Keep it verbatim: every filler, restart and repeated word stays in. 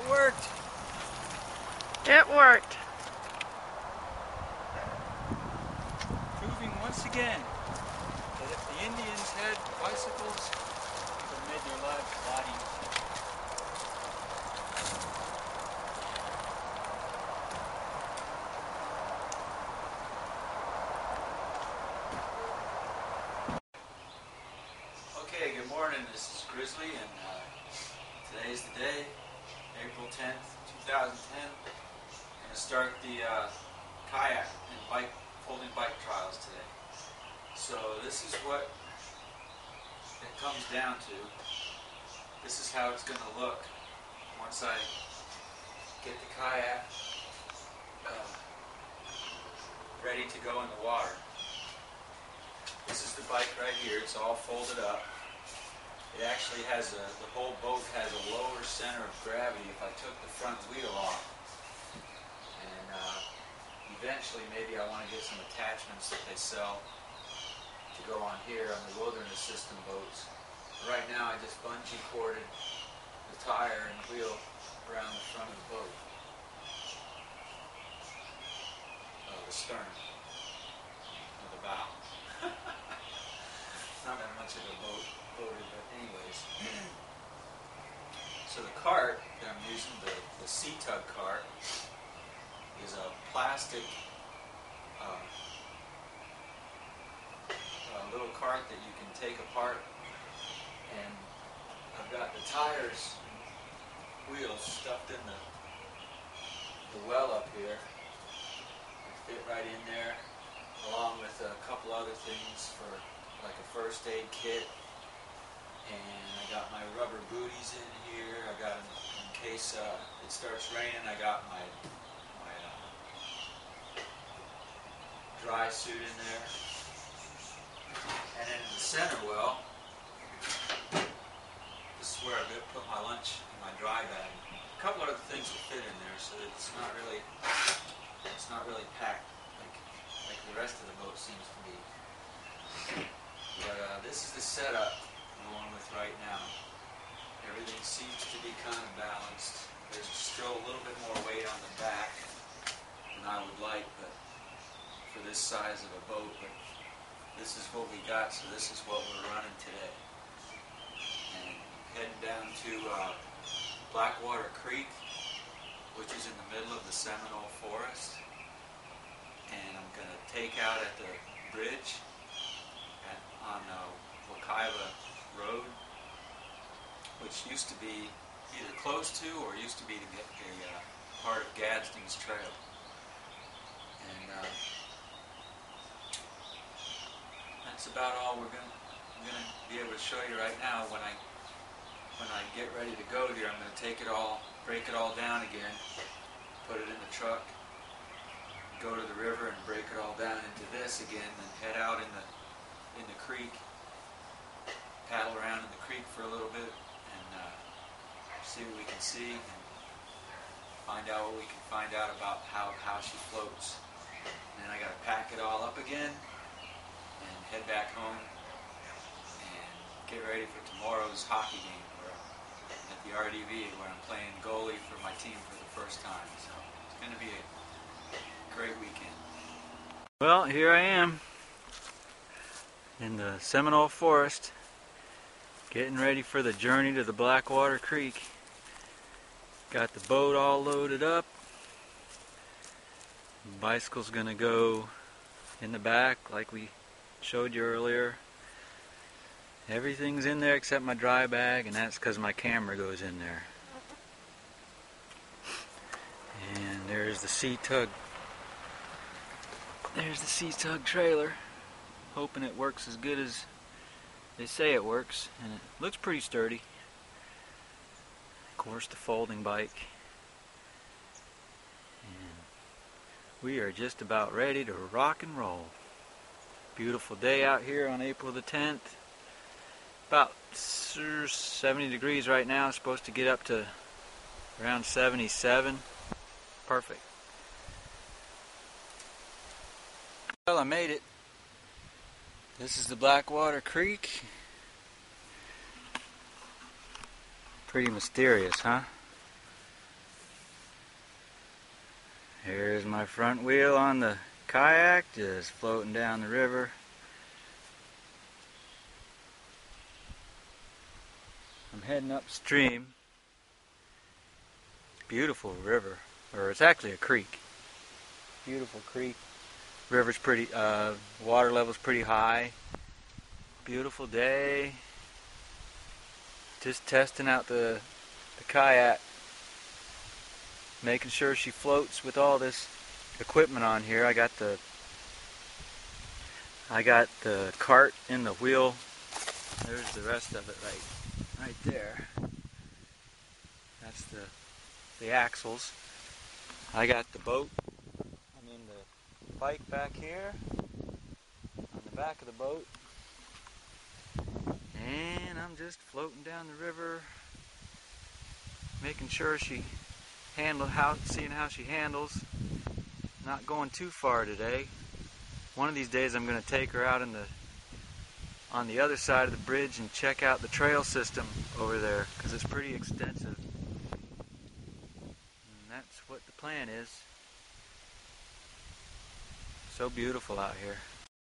It worked. It worked. Proving once again that if the Indians had bicycles, it would have made their lives a lot easier. Okay, good morning. This is Grizzly, and uh, today's the day, April tenth, two thousand ten. I'm going to start the uh, kayak and bike folding bike trials today. So this is what it comes down to. This is how it's going to look once I get the kayak uh, ready to go in the water. This is the bike right here. It's all folded up. It actually has a, the whole boat has a lower center of gravity if I took the front wheel off. And uh, eventually maybe I want to get some attachments that they sell to go on here on the wilderness system boats. Right now I just bungee corded the tire and wheel around the front of the boat. Uh, the stern of the bow. Not that much of a boat, boater, but anyways. So the cart that I'm using, the, the Sea Tug cart, is a plastic uh, a little cart that you can take apart, and I've got the tires and wheels stuffed in the, the well up here. They fit right in there, along with a couple other things for like a first aid kit, and I got my rubber booties in here. I got, in, in case uh, it starts raining, I got my my uh, dry suit in there. And then in the center well, this is where I put my lunch in my dry bag. A couple other things will fit in there, so that it's not really it's not really packed like like the rest of the boat seems to be. But uh, this is the setup I'm going with right now. Everything seems to be kind of balanced. There's still a little bit more weight on the back than I would like, but for this size of a boat. But this is what we got, so this is what we're running today. And heading down to uh, Blackwater Creek, which is in the middle of the Seminole Forest. And I'm going to take out at the bridge at, on uh, Wakaiva Road, which used to be either close to or used to be the, the uh, part of Gadsden's Trail. And uh, that's about all we're going to be able to show you right now. When I when I get ready to go here, I'm going to take it all, break it all down again, put it in the truck, go to the river and break it all down into this again, and head out in the in the creek, paddle around in the creek for a little bit, and uh, see what we can see, and find out what we can find out about how, how she floats. And then I got to pack it all up again and head back home and get ready for tomorrow's hockey game where, at the R D V, where I'm playing goalie for my team for the first time. So it's going to be a great weekend. Well, here I am in the Seminole Forest, getting ready for the journey to the Blackwater Creek. Got the boat all loaded up. The bicycle's gonna go in the back like we showed you earlier. Everything's in there except my dry bag, and that's because my camera goes in there. And there's the Sea Tug. There's the Sea Tug trailer. Hoping it works as good as they say it works, and it looks pretty sturdy. Of course, the folding bike. And we are just about ready to rock and roll. Beautiful day out here on April the tenth. About seventy degrees right now. It's supposed to get up to around seventy-seven. Perfect. Well, I made it. This is the Blackwater Creek. Pretty mysterious, huh? Here's my front wheel on the kayak, just floating down the river. I'm heading upstream. Beautiful river, or it's actually a creek. Beautiful creek. River's pretty, uh, water level's pretty high. Beautiful day. Just testing out the, the kayak. Making sure she floats with all this equipment on here. I got the I got the cart in the wheel. There's the rest of it right right there. That's the the axles. I got the boat. I mean the bike back here on the back of the boat. And I'm just floating down the river, making sure she handle how seeing how she handles. Not going too far today. One of these days I'm going to take her out in the on the other side of the bridge and check out the trail system over there, because it's pretty extensive. And that's what the plan is. So beautiful out here.